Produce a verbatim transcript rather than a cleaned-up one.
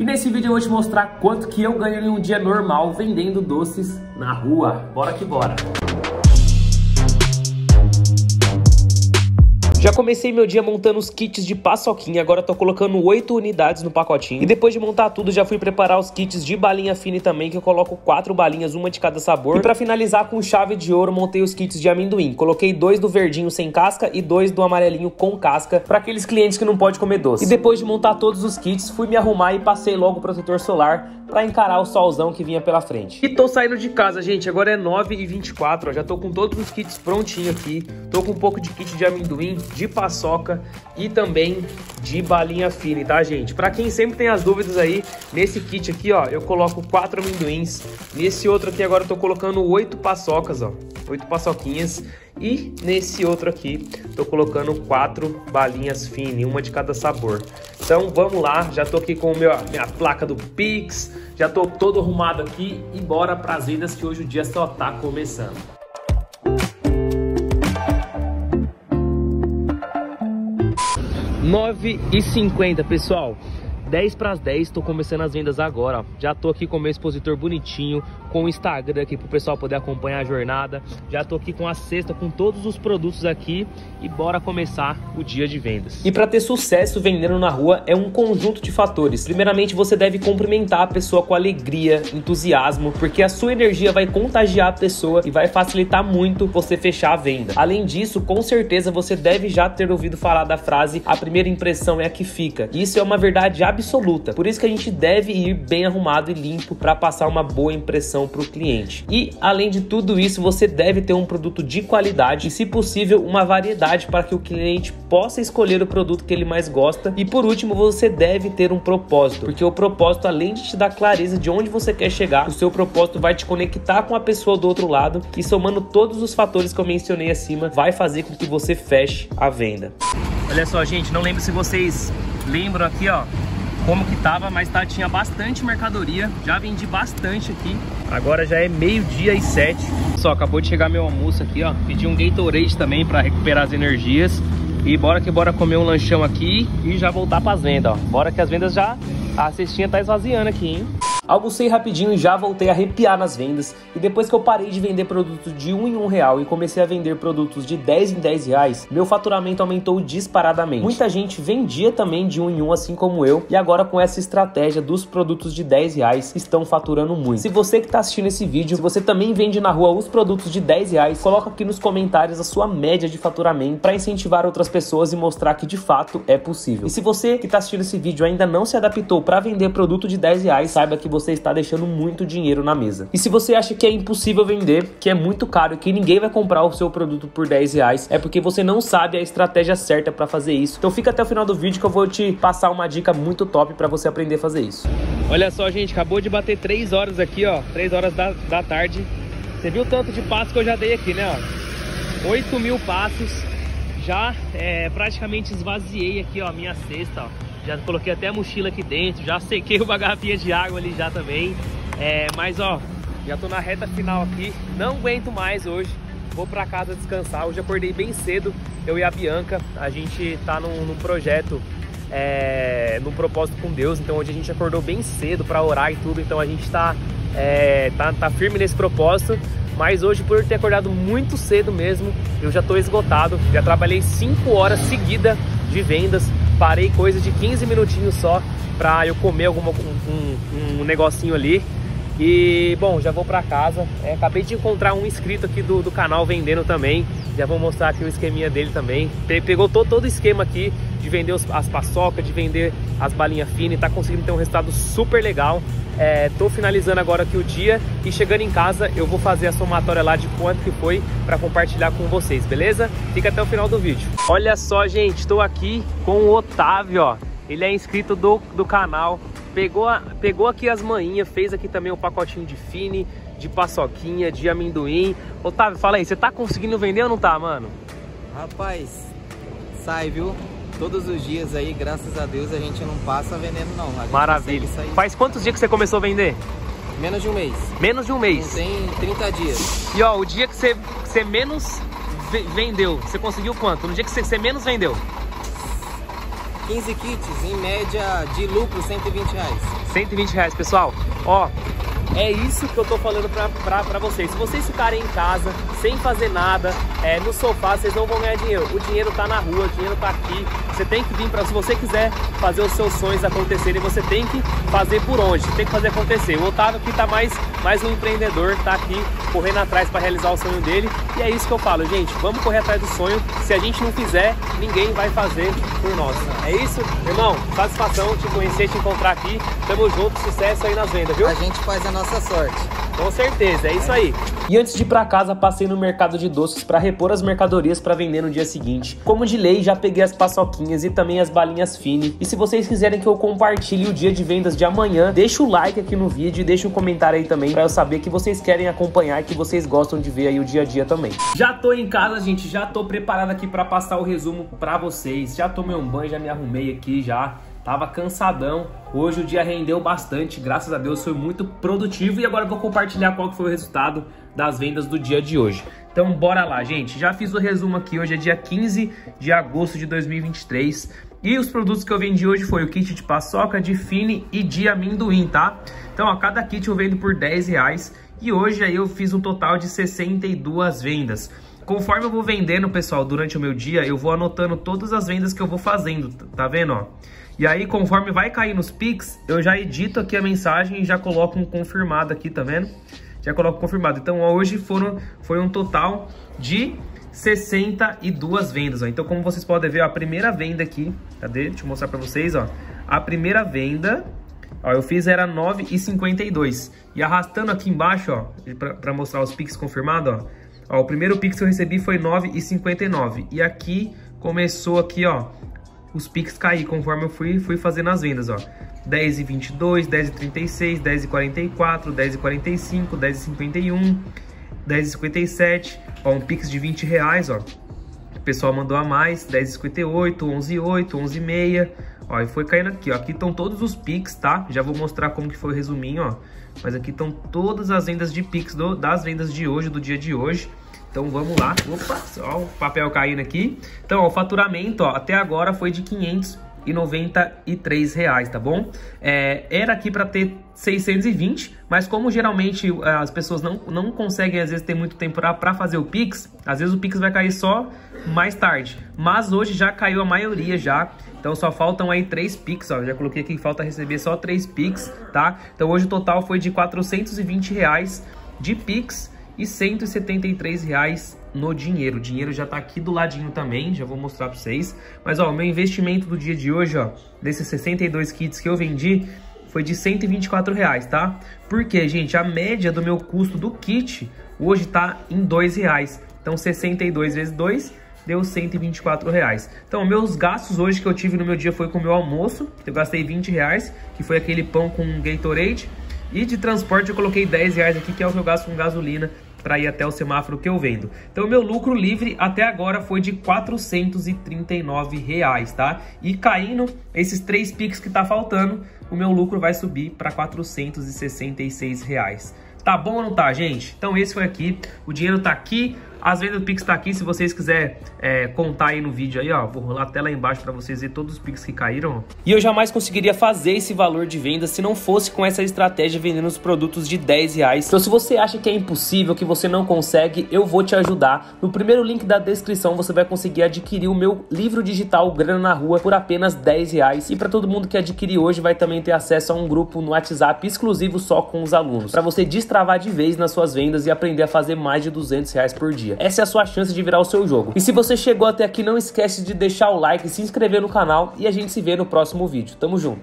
E nesse vídeo eu vou te mostrar quanto que eu ganho em um dia normal vendendo doces na rua. Bora que bora! Já comecei meu dia montando os kits de paçoquinha, agora tô colocando oito unidades no pacotinho. E depois de montar tudo, já fui preparar os kits de balinha fine também, que eu coloco quatro balinhas, uma de cada sabor. E pra finalizar com chave de ouro, montei os kits de amendoim. Coloquei dois do verdinho sem casca e dois do amarelinho com casca, pra aqueles clientes que não podem comer doce. E depois de montar todos os kits, fui me arrumar e passei logo o protetor solar pra encarar o solzão que vinha pela frente. E tô saindo de casa, gente, agora é nove e vinte e quatro, ó, já tô com todos os kits prontinhos aqui. Tô com um pouco de kit de amendoim, de paçoca e também de balinha fine, tá, gente? Pra quem sempre tem as dúvidas aí, nesse kit aqui, ó, eu coloco quatro amendoins. Nesse outro aqui agora eu tô colocando oito paçocas, ó, oito paçoquinhas. E nesse outro aqui, tô colocando quatro balinhas fine, uma de cada sabor. Então vamos lá, já tô aqui com o meu, minha placa do Pix, já tô todo arrumado aqui e bora pras vendas que hoje o dia só tá começando. nove e cinquenta, pessoal. dez para as dez, tô começando as vendas agora, ó. Já tô aqui com o meu expositor bonitinho, com o Instagram aqui pro pessoal poder acompanhar a jornada. Já tô aqui com a cesta, com todos os produtos aqui e bora começar o dia de vendas. E para ter sucesso vendendo na rua é um conjunto de fatores. Primeiramente, você deve cumprimentar a pessoa com alegria, entusiasmo, porque a sua energia vai contagiar a pessoa e vai facilitar muito você fechar a venda. Além disso, com certeza você deve já ter ouvido falar da frase: a primeira impressão é a que fica. Isso é uma verdade absoluta. absoluta. Por isso que a gente deve ir bem arrumado e limpo para passar uma boa impressão para o cliente. E além de tudo isso, você deve ter um produto de qualidade e, se possível, uma variedade para que o cliente possa escolher o produto que ele mais gosta. E por último, você deve ter um propósito, porque o propósito, além de te dar clareza de onde você quer chegar, o seu propósito vai te conectar com a pessoa do outro lado e, somando todos os fatores que eu mencionei acima, vai fazer com que você feche a venda. Olha só, gente, não lembro se vocês lembram aqui, ó, como que tava, mas tá, tinha bastante mercadoria, já vendi bastante aqui. Agora já é meio-dia e sete. Só, acabou de chegar meu almoço aqui, ó. Pedi um Gatorade também para recuperar as energias. E bora que bora comer um lanchão aqui e já voltar para as vendas, ó. Bora que as vendas já, a cestinha tá esvaziando aqui, hein? Almocei rapidinho e já voltei a arrepiar nas vendas. E depois que eu parei de vender produtos de um em um real e comecei a vender produtos de dez em dez reais, meu faturamento aumentou disparadamente. Muita gente vendia também de um em um, assim como eu, e agora com essa estratégia dos produtos de dez reais estão faturando muito. Se você que está assistindo esse vídeo, se você também vende na rua os produtos de dez reais, coloca aqui nos comentários a sua média de faturamento para incentivar outras pessoas e mostrar que de fato é possível. E se você que está assistindo esse vídeo ainda não se adaptou para vender produto de dez reais, saiba que você está deixando muito dinheiro na mesa. E se você acha que é impossível vender, que é muito caro e que ninguém vai comprar o seu produto por dez reais, é porque você não sabe a estratégia certa para fazer isso. Então fica até o final do vídeo que eu vou te passar uma dica muito top para você aprender a fazer isso. Olha só, gente, acabou de bater três horas aqui, ó, três horas da, da tarde. Você viu o tanto de passos que eu já dei aqui, né, ó? oito mil passos. Já é, praticamente esvaziei aqui, ó, a minha cesta, ó. Já coloquei até a mochila aqui dentro, já sequei uma garrafinha de água ali já também. É, mas ó, já tô na reta final aqui, não aguento mais hoje. Vou pra casa descansar, hoje acordei bem cedo, eu e a Bianca. A gente tá num, num projeto, é, num propósito com Deus. Então hoje a gente acordou bem cedo pra orar e tudo. Então a gente tá, é, tá, tá firme nesse propósito. Mas hoje, por ter acordado muito cedo mesmo, eu já tô esgotado. Já trabalhei cinco horas seguidas de vendas. Parei coisa de quinze minutinhos só pra eu comer alguma, um, um, um negocinho ali. E, bom, já vou pra casa. É, acabei de encontrar um inscrito aqui do, do canal vendendo também. Já vou mostrar aqui o esqueminha dele também. Pegou todo, todo o esquema aqui de vender os, as paçocas, de vender as balinhas finas. Tá conseguindo ter um resultado super legal. É, tô finalizando agora aqui o dia e chegando em casa eu vou fazer a somatória lá de quanto que foi para compartilhar com vocês, beleza? Fica até o final do vídeo. Olha só, gente, estou aqui com o Otávio, ó. Ele é inscrito do, do canal, pegou, a, pegou aqui as manhinhas, fez aqui também um pacotinho de fine, de paçoquinha, de amendoim. Otávio, fala aí, você tá conseguindo vender ou não tá, mano? Rapaz, sai, viu? Todos os dias aí, graças a Deus, a gente não passa veneno não. Maravilha. Faz quantos dias que você começou a vender? Menos de um mês. Menos de um mês? Não tem trinta dias. E ó, o dia que você, que você menos vendeu, você conseguiu quanto? No dia que você, você menos vendeu? quinze kits, em média de lucro, cento e vinte reais. cento e vinte reais, pessoal. Ó, é isso que eu tô falando pra, pra, pra vocês. Se vocês ficarem em casa, sem fazer nada, é, no sofá, vocês não vão ganhar dinheiro. O dinheiro tá na rua, o dinheiro tá aqui. Você tem que vir pra... Se você quiser fazer os seus sonhos acontecerem, você tem que fazer por onde? Tem que fazer acontecer. O Otávio aqui tá mais, mais um empreendedor, tá aqui correndo atrás pra realizar o sonho dele. E é isso que eu falo, gente. Vamos correr atrás do sonho. Se a gente não fizer, ninguém vai fazer por nós. É isso? Irmão, satisfação te conhecer, te encontrar aqui. Tamo junto, sucesso aí nas vendas, viu? A gente faz a nossa sorte. Com certeza, é isso aí. E antes de ir pra casa, passei no mercado de doces para repor as mercadorias para vender no dia seguinte. Como de lei, já peguei as paçoquinhas e também as balinhas Fini. E se vocês quiserem que eu compartilhe o dia de vendas de amanhã, deixa o like aqui no vídeo e deixa um comentário aí também para eu saber que vocês querem acompanhar e que vocês gostam de ver aí o dia a dia também. Já tô em casa, gente, já tô preparado aqui para passar o resumo para vocês. Já tomei um banho, já me arrumei aqui já. Tava cansadão, hoje o dia rendeu bastante, graças a Deus foi muito produtivo e agora eu vou compartilhar qual que foi o resultado das vendas do dia de hoje. Então bora lá, gente, já fiz o resumo aqui, hoje é dia quinze de agosto de dois mil e vinte e três e os produtos que eu vendi hoje foi o kit de paçoca, de Fini e de amendoim, tá? Então ó, cada kit eu vendo por dez reais e hoje aí eu fiz um total de sessenta e duas vendas. Conforme eu vou vendendo, pessoal, durante o meu dia, eu vou anotando todas as vendas que eu vou fazendo, tá vendo, ó? E aí, conforme vai cair nos Pix, eu já edito aqui a mensagem e já coloco um confirmado aqui, tá vendo? Já coloco confirmado. Então, hoje foram, foi um total de sessenta e duas vendas, ó. Então, como vocês podem ver, ó, a primeira venda aqui, cadê? Deixa eu mostrar pra vocês, ó. A primeira venda, ó, eu fiz era nove e cinquenta e dois. E arrastando aqui embaixo, ó, pra, pra mostrar os Pix confirmados, ó. Ó, o primeiro Pix que eu recebi foi nove e cinquenta e nove. E aqui, começou aqui, ó, os Pix cair conforme eu fui, fui fazendo as vendas, ó. dez e vinte e dois, dez e trinta e seis, dez e quarenta e quatro, dez e quarenta e cinco, dez e cinquenta e um, dez e cinquenta e sete, ó, um Pix de vinte reais, ó. O pessoal mandou a mais, dez e cinquenta e oito, onze e oito, onze e meia, ó, e foi caindo aqui, ó. Aqui estão todos os Pix, tá? Já vou mostrar como que foi o resuminho, ó. Mas aqui estão todas as vendas de Pix do, das vendas de hoje, do dia de hoje. Então vamos lá, opa, ó, o papel caindo aqui. Então ó, o faturamento, ó, até agora foi de quinhentos e noventa e três reais, tá bom? É, era aqui para ter seiscentos e vinte, mas como geralmente as pessoas não, não conseguem às vezes ter muito tempo para fazer o Pix, às vezes o Pix vai cair só mais tarde. Mas hoje já caiu a maioria já, então só faltam aí três Pix, ó, já coloquei aqui que falta receber só três Pix, tá? Então hoje o total foi de quatrocentos e vinte reais de Pix e cento e setenta e três reais no dinheiro. O dinheiro já tá aqui do ladinho também, já vou mostrar pra vocês. Mas ó, o meu investimento do dia de hoje, ó, desses sessenta e dois kits que eu vendi, foi de cento e vinte e quatro reais, tá? Porque, gente, a média do meu custo do kit hoje tá em dois reais. Então sessenta e dois vezes dois deu cento e vinte e quatro reais. Então meus gastos hoje que eu tive no meu dia foi com o meu almoço, eu gastei vinte reais, que foi aquele pão com Gatorade. E de transporte eu coloquei dez reais aqui, que é o que eu gasto com gasolina para ir até o semáforo que eu vendo. Então meu lucro livre até agora foi de quatrocentos e trinta e nove reais, tá? E caindo esses três Pix que tá faltando, o meu lucro vai subir para quatrocentos e sessenta e seis reais. Tá bom ou não tá, gente? Então esse foi aqui, o dinheiro tá aqui, as vendas do Pix tá aqui, se vocês quiserem é, contar aí no vídeo aí, ó, vou rolar a tela aí embaixo pra vocês verem todos os Pix que caíram. E eu jamais conseguiria fazer esse valor de venda se não fosse com essa estratégia vendendo os produtos de dez reais. Então se você acha que é impossível, que você não consegue, eu vou te ajudar. No primeiro link da descrição você vai conseguir adquirir o meu livro digital Grana na Rua por apenas dez reais. E para todo mundo que adquirir hoje vai também ter acesso a um grupo no WhatsApp exclusivo só com os alunos, para você destravar de vez nas suas vendas e aprender a fazer mais de duzentos reais por dia. Essa é a sua chance de virar o seu jogo. E se você chegou até aqui, não esquece de deixar o like, se inscrever no canal e a gente se vê no próximo vídeo. Tamo junto!